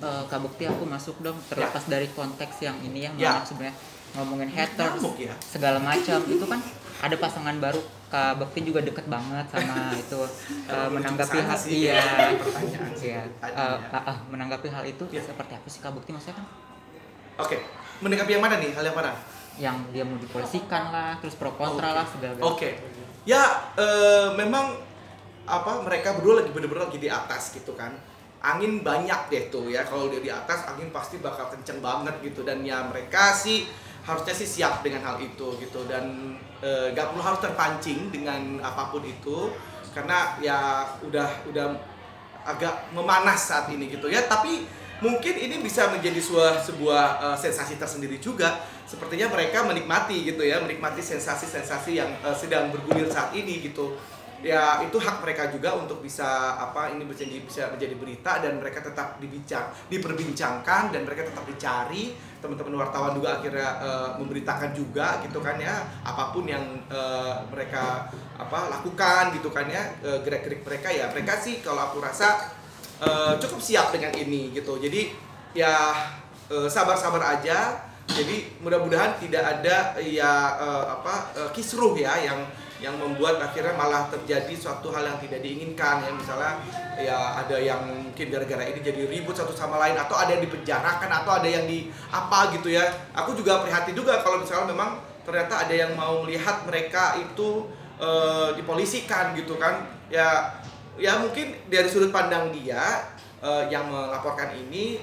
Kak Bekti, aku masuk dong, Ya. terlepas dari konteks yang ini yang Ya. mana sebenarnya ngomongin haters Nyamuk ya. segala macam itu kan ada pasangan baru. Kak Bekti juga deket banget sama itu. Menanggapi hal Pertanyaan sih iya, tadinya. menanggapi hal itu Ya. seperti apa sih Kak Bekti, maksudnya kan Oke, menanggapi yang mana nih? Hal yang mana? yang dia mau dipolisikan lah, terus pro kontra lah segala. Oke. Ya, memang apa mereka berdua lagi bener-bener lagi di atas gitu kan. Angin banyak deh tuh ya, kalau dia di atas angin pasti bakal kenceng banget gitu, dan ya mereka sih harusnya sih siap dengan hal itu gitu, dan gak perlu harus terpancing dengan apapun itu, karena ya udah agak memanas saat ini gitu ya. Tapi mungkin ini bisa menjadi sebuah sensasi tersendiri juga. Sepertinya mereka menikmati gitu ya, menikmati sensasi-sensasi yang sedang bergulir saat ini gitu. Ya itu hak mereka juga untuk bisa ini bisa menjadi berita, dan mereka tetap diperbincangkan, dan mereka tetap dicari. Teman-teman wartawan juga akhirnya memberitakan juga gitu kan ya, apapun yang mereka lakukan gitu kan ya, gerak-gerik mereka ya. Mereka sih kalau aku rasa cukup siap dengan ini gitu. Jadi ya sabar-sabar aja. Jadi mudah-mudahan tidak ada ya kisruh ya yang membuat akhirnya malah terjadi suatu hal yang tidak diinginkan ya. Misalnya ya ada yang mungkin gara-gara ini jadi ribut satu sama lain, atau ada yang dipenjarakan, atau ada yang di apa gitu ya. Aku juga prihatin juga kalau misalnya memang ternyata ada yang mau melihat mereka itu dipolisikan gitu kan. Ya mungkin dari sudut pandang dia yang melaporkan ini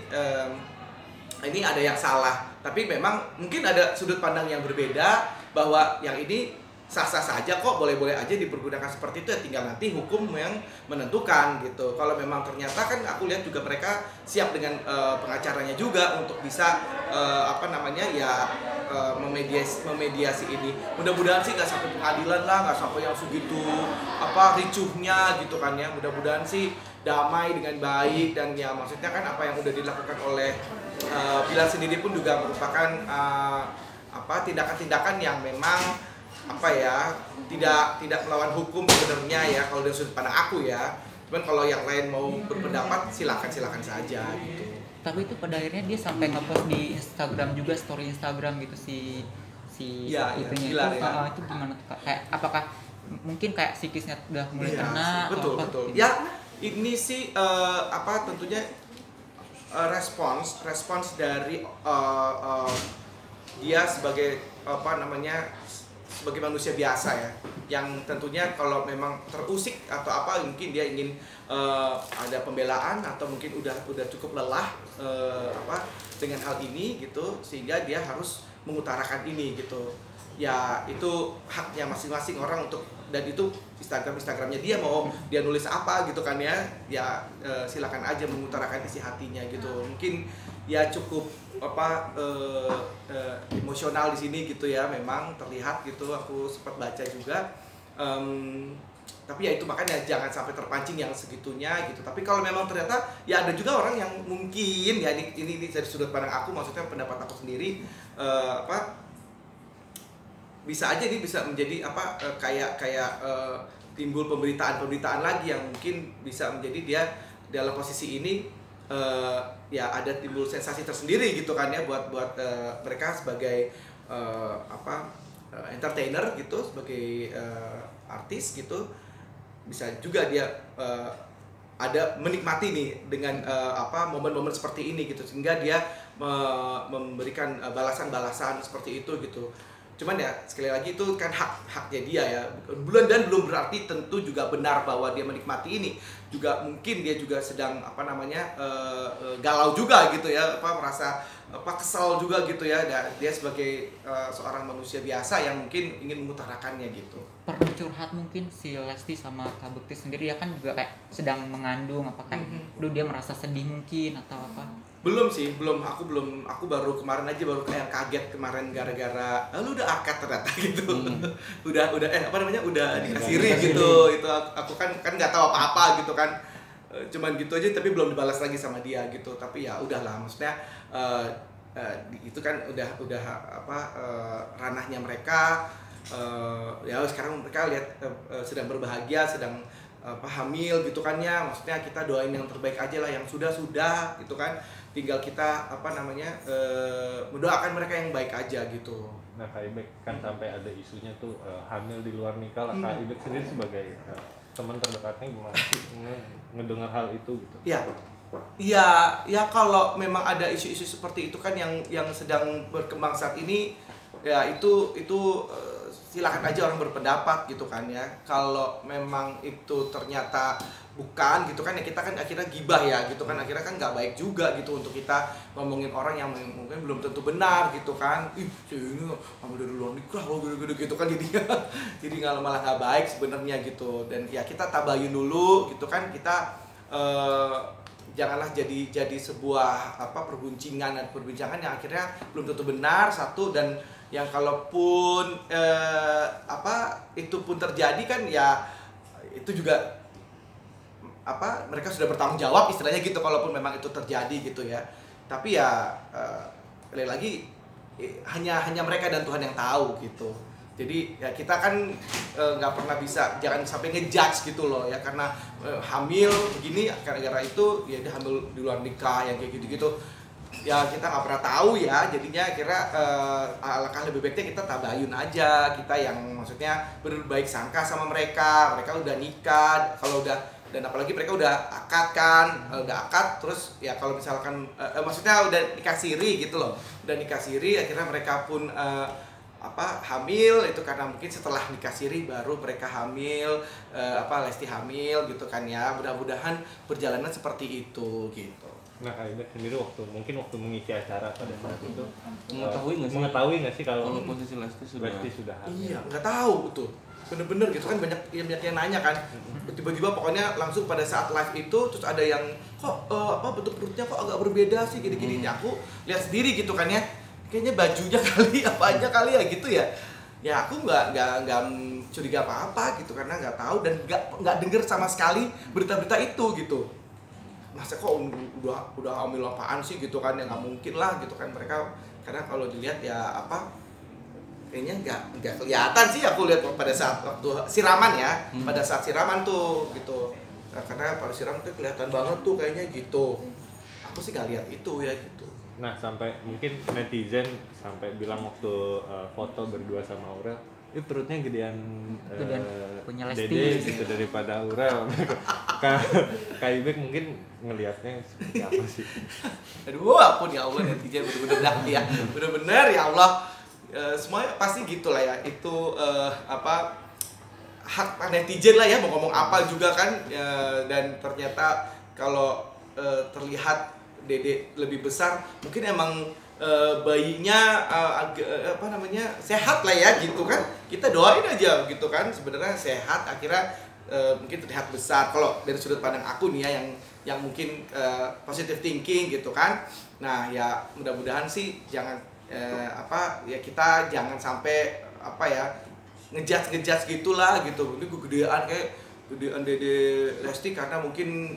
ada yang salah, tapi memang mungkin ada sudut pandang yang berbeda bahwa yang ini sah-sah saja kok, boleh-boleh aja dipergunakan seperti itu ya, tinggal nanti hukum yang menentukan gitu. Kalau memang ternyata kan aku lihat juga mereka siap dengan pengacaranya juga untuk bisa memediasi ini. Mudah-mudahan sih nggak sampai pengadilan lah, nggak sampai yang segitu ricuhnya gitu kan ya. Mudah-mudahan sih damai dengan baik, dan ya maksudnya kan apa yang udah dilakukan oleh Bilar sendiri pun juga merupakan tindakan-tindakan yang memang tidak melawan hukum sebenarnya ya, kalau dari sudut pandang aku ya. Cuman kalau yang lain mau berpendapat silakan saja gitu. Tapi itu pada akhirnya dia sampai ngepost di Instagram juga, story Instagram gitu si Ya, itunya Bilar, itu. ya. Itu gimana tuh Kak? Kayak apakah mungkin kayak psikisnya udah mulai Iya, kena betul. atau apa? Gitu. Ya, ini sih tentunya respons dari dia sebagai sebagai manusia biasa ya, yang tentunya kalau memang terusik atau mungkin dia ingin ada pembelaan, atau mungkin udah cukup lelah dengan hal ini gitu, sehingga dia harus mengutarakan ini gitu. Ya itu haknya masing-masing orang untuk, dan itu Instagramnya dia, mau dia nulis apa gitu kan ya, silakan aja mengutarakan isi hatinya gitu. Mungkin ya cukup emosional di sini gitu ya, memang terlihat gitu, aku sempat baca juga. Tapi ya itu makanya jangan sampai terpancing yang segitunya gitu. Tapi kalau memang ternyata ya ada juga orang yang mungkin ya ini dari sudut pandang aku, maksudnya pendapat aku sendiri, bisa aja ini bisa menjadi kayak timbul pemberitaan lagi yang mungkin bisa menjadi dia dalam posisi ini ya ada timbul sensasi tersendiri gitu kan ya, buat mereka sebagai entertainer gitu, sebagai artis gitu. Bisa juga dia ada menikmati nih dengan momen-momen seperti ini gitu, sehingga dia memberikan balasan-balasan seperti itu gitu. Cuman ya sekali lagi itu kan haknya dia ya, belum berarti tentu juga benar bahwa dia menikmati ini. Juga mungkin dia juga sedang galau juga gitu ya, merasa kesal juga gitu ya. Dia sebagai seorang manusia biasa yang mungkin ingin mengutarakannya gitu. Pernah curhat mungkin si Lesti sama Kak Bekti sendiri ya, kan juga kayak sedang mengandung, apakah dia merasa sedih mungkin atau apa? Belum, aku baru kemarin aja kayak kaget kemarin gara-gara lu udah akad ternyata gitu. udah dikasih ring gitu. Itu aku kan nggak tahu apa-apa gitu kan. Cuman gitu aja, tapi belum dibalas lagi sama dia gitu. Tapi ya udahlah, maksudnya itu kan udah ranahnya mereka. Ya sekarang mereka lihat sedang berbahagia, sedang hamil gitu kan ya, maksudnya kita doain yang terbaik aja lah, yang sudah gitu kan, tinggal kita mendoakan mereka yang baik aja gitu. Nah, Kak Ibek kan sampai ada isunya tuh hamil di luar nikah lah. Kak Ibek sendiri sebagai teman terdekatnya gimana sih ngedengar hal itu gitu? Ya kalau memang ada isu-isu seperti itu kan yang sedang berkembang saat ini, ya itu silakan aja orang berpendapat gitu kan ya. Kalau memang itu ternyata bukan gitu kan ya, kita kan akhirnya gibah ya gitu kan, akhirnya kan nggak baik juga gitu untuk kita ngomongin orang yang mungkin belum tentu benar gitu kan. Ini kamu dari luar nikah lo gitu kan, jadi malah nggak baik sebenarnya gitu. Dan ya kita tabayun dulu gitu kan, kita janganlah jadi sebuah perbincangan yang akhirnya belum tentu benar satu, dan yang kalaupun itu pun terjadi kan ya itu juga mereka sudah bertanggung jawab istilahnya gitu kalaupun memang itu terjadi gitu ya. Tapi ya sekali lagi hanya mereka dan Tuhan yang tahu gitu. Jadi ya kita kan nggak pernah bisa, jangan sampai ngejudge gitu loh ya, karena hamil begini gara-gara itu ya dia hamil di luar nikah yang kayak gitu-gitu. Ya kita nggak pernah tahu ya, jadinya kira alangkah lebih baiknya kita tabayun aja, kita yang maksudnya berbaik sangka sama mereka udah nikah, kalau udah, dan apalagi mereka udah akad kan, terus ya kalau misalkan maksudnya udah nikah siri gitu loh, udah nikah siri akhirnya mereka pun hamil itu karena mungkin setelah nikah siri baru mereka hamil, Lesti hamil gitu kan ya, mudah-mudahan berjalanan seperti itu gitu. Nah, Kak Ibek sendiri waktu mengisi acara pada saat itu mengetahui nggak sih kalau posisi Lesti sudah hamil? Iya, nggak tahu tuh, bener-bener gitu kan, banyak yang nanya kan, tiba-tiba pokoknya langsung pada saat live itu terus ada yang kok bentuk perutnya kok agak berbeda sih gini-gini. Aku lihat sendiri gitu kan ya, kayaknya bajunya kali apanya kali ya gitu ya. Ya aku nggak curiga apa-apa gitu karena nggak tahu dan nggak denger sama sekali berita-berita itu gitu. Masa kok udah hamil apaan sih gitu kan, ya nggak mungkin lah gitu kan mereka, karena kalau dilihat ya kayaknya nggak kelihatan sih, aku lihat pada saat waktu siraman ya, pada saat siraman tuh gitu. Nah, karena pada siram tuh kelihatan banget tuh kayaknya gitu. Aku sih nggak lihat itu ya gitu. Nah, sampai mungkin netizen sampai bilang waktu foto berdua sama Aurel, itu perutnya gedean punya Lesti Dede gitu daripada Aurel. Kak Ibek mungkin ngelihatnya seperti apa sih? Aduh, ampun ya Allah, netizen bener-bener ya, bener-bener ya Allah. Semuanya pasti gitulah ya, itu hak netizen lah ya, mau ngomong apa juga kan. Dan ternyata kalau terlihat Dede lebih besar, mungkin emang bayinya sehat lah ya gitu kan, kita doain aja gitu kan, sebenarnya sehat, akhirnya mungkin terlihat besar kalau dari sudut pandang aku nih ya, yang mungkin positive thinking gitu kan. Nah ya mudah-mudahan sih jangan ya kita jangan sampai ngejudge gitulah gitu. Ini gedean Dede Lesti karena mungkin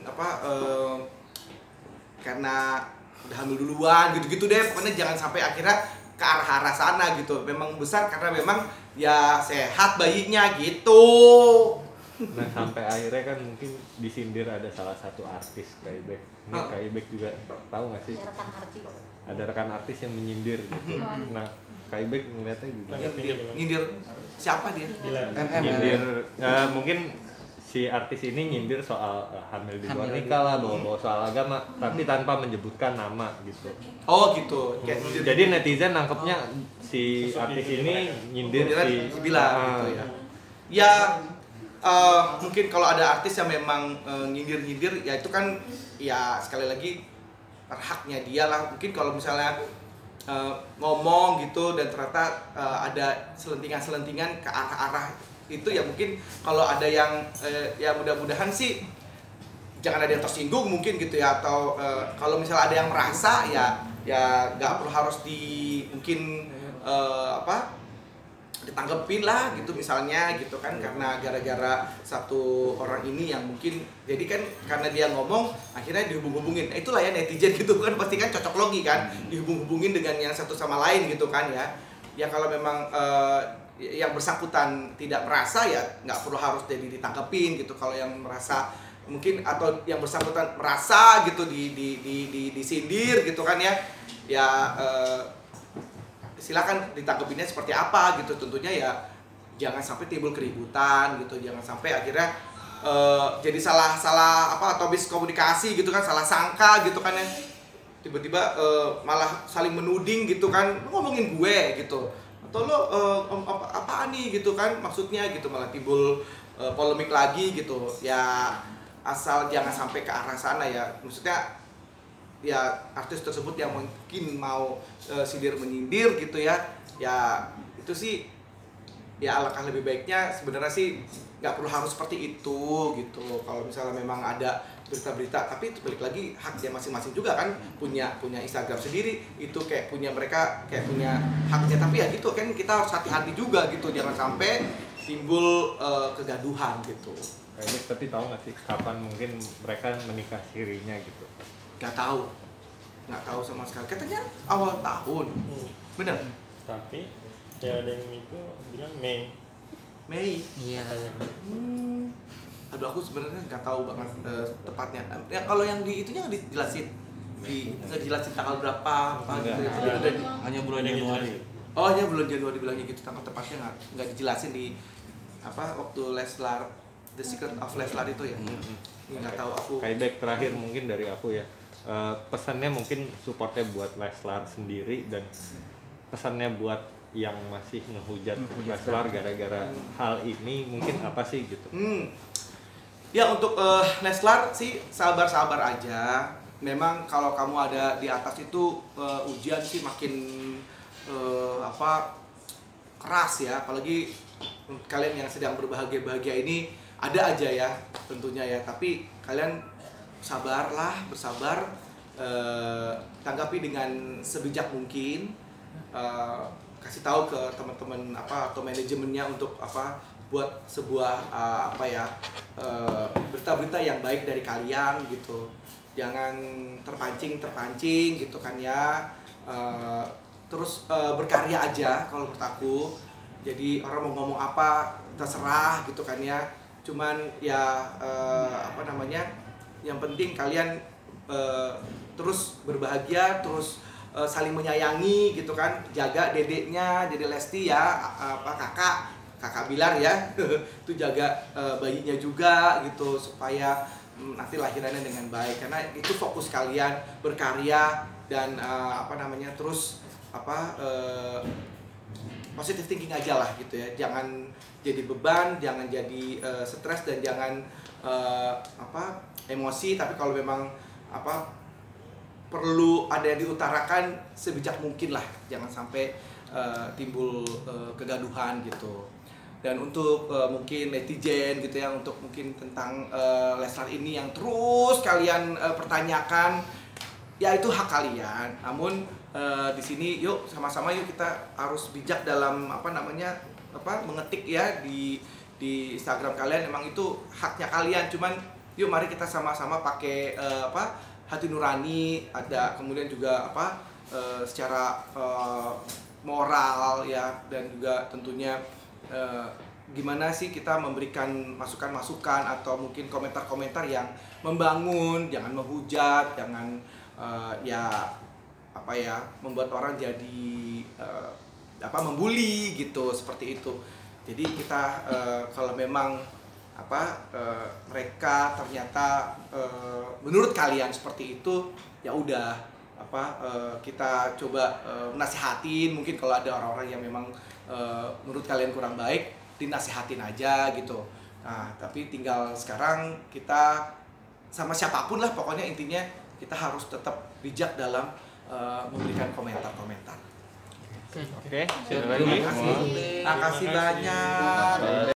karena udah hamil duluan gitu-gitu deh, pokoknya jangan sampai akhirnya ke arah sana gitu. Memang besar karena memang ya sehat bayinya gitu. Nah, sampai akhirnya kan mungkin disindir ada salah satu artis Kak Ibek. Ini Kak Ibek juga tahu nggak sih? Ada rekan artis yang menyindir gitu. Nah, Kak Ibek ngeliatnya juga. Nyindir siapa dia? Nyindir mungkin si artis ini nyindir soal hamil di luar nikah lah, bawa soal agama, tapi tanpa menyebutkan nama gitu. Oh gitu. Jadi netizen nangkepnya si artis ini nyindir si Bila gitu ya. Ya mungkin kalau ada artis yang memang nyindir ya itu kan ya sekali lagi haknya dia lah. Mungkin kalau misalnya ngomong gitu dan ternyata ada selentingan ke arah itu ya, mungkin kalau ada yang ya mudah-mudahan sih jangan ada yang tersinggung mungkin gitu ya, atau kalau misalnya ada yang merasa ya nggak perlu harus mungkin ditanggepin lah gitu misalnya gitu kan, karena gara-gara satu orang ini yang mungkin jadi kan karena dia ngomong akhirnya dihubung-hubungin. Nah, itulah ya netizen gitu kan, pasti kan cocok logi kan, dihubung-hubungin dengan yang satu sama lain gitu kan ya. Ya kalau memang yang bersangkutan tidak merasa ya nggak perlu harus jadi ditanggepin gitu. Kalau yang merasa mungkin atau yang bersangkutan merasa gitu disindir gitu kan ya silakan ditanggepinnya seperti apa gitu. Tentunya ya jangan sampai timbul keributan gitu, jangan sampai akhirnya jadi salah apa atau miskomunikasi gitu kan, salah sangka gitu kan ya, tiba-tiba malah saling menuding gitu kan, lu ngomongin gue gitu atau lo apaan nih gitu kan maksudnya gitu, malah timbul polemik lagi gitu ya. Asal jangan sampai ke arah sana ya, maksudnya ya artis tersebut yang mungkin mau sindir menyindir gitu ya itu sih ya alangkah lebih baiknya sebenarnya sih nggak perlu harus seperti itu gitu. Kalau misalnya memang ada berita-berita, tapi itu balik lagi haknya masing-masing juga kan, punya Instagram sendiri, itu kayak punya mereka kayak punya haknya, tapi ya gitu kan kita harus hati-hati juga gitu, jangan sampai timbul kegaduhan gitu. Ini tapi tahu nggak sih kapan mungkin mereka menikah sirinya gitu? Nggak tahu sama sekali, katanya awal tahun. Bener? Tapi ya ada yang itu bilang Mei. Iya. Aduh aku sebenarnya nggak tahu banget tepatnya. Ya kalau yang di itunya dijelasin, dijelasin tanggal berapa apa gitu. Hanya bulan Januari. Oh hanya bulan Januari bilangnya gitu, tanggal tepatnya nggak dijelasin di apa waktu Leslar, The Secret of Leslar itu ya. Nggak tahu aku. Kayak terakhir mungkin dari aku ya. Pesannya mungkin supportnya buat Leslar sendiri dan pesannya buat yang masih ngehujat Leslar gara-gara hal ini mungkin apa sih gitu? Ya untuk Leslar sih sabar-sabar aja. Memang kalau kamu ada di atas itu ujian sih makin keras ya. Apalagi kalian yang sedang berbahagia-bahagia ini ada aja ya tentunya ya. Tapi kalian bersabar, tanggapi dengan sebijak mungkin. Kasih tahu ke teman-teman atau manajemennya untuk buat sebuah berita-berita yang baik dari kalian gitu. Jangan terpancing gitu kan ya. Terus berkarya aja kalau menurut aku. Jadi orang mau ngomong apa terserah gitu kan ya. Cuman ya yang penting kalian terus berbahagia, terus saling menyayangi gitu kan, jaga dedeknya, Dede Lesti ya, kakak Bilar ya, itu jaga bayinya juga gitu supaya nanti lahirannya dengan baik, karena itu fokus kalian berkarya dan terus positive thinking aja lah gitu ya, jangan jadi beban, jangan jadi stres dan jangan emosi, tapi kalau memang perlu ada yang diutarakan sebijak mungkin lah, jangan sampai timbul kegaduhan gitu. Dan untuk mungkin netizen gitu ya, untuk mungkin tentang Leslar ini yang terus kalian pertanyakan, ya itu hak kalian. Namun di sini yuk sama-sama yuk kita harus bijak dalam mengetik ya di Instagram kalian. Emang itu haknya kalian, cuman yuk mari kita sama-sama pakai hati nurani, ada kemudian juga secara moral ya, dan juga tentunya gimana sih kita memberikan masukan-masukan atau mungkin komentar-komentar yang membangun, jangan menghujat, jangan membuat orang jadi membuli gitu, seperti itu. Jadi kita kalau memang mereka ternyata menurut kalian seperti itu, ya udah kita coba nasihatin. Mungkin kalau ada orang-orang yang memang menurut kalian kurang baik, dinasihatin aja gitu. Nah tapi tinggal sekarang kita sama siapapun lah, pokoknya intinya kita harus tetap bijak dalam memberikan komentar-komentar. Oke, Terima kasih banyak.